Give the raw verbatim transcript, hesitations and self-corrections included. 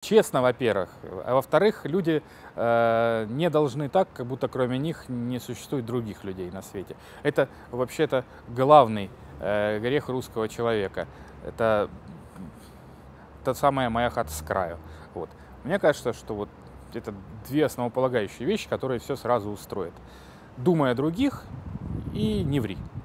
честно, во-первых. А во-вторых, люди э, не должны так, как будто кроме них не существует других людей на свете. Это вообще-то главный э, грех русского человека. Это та самая «моя хата с краю». Вот. Мне кажется, что вот это две основополагающие вещи, которые все сразу устроят. Думай о других и не ври.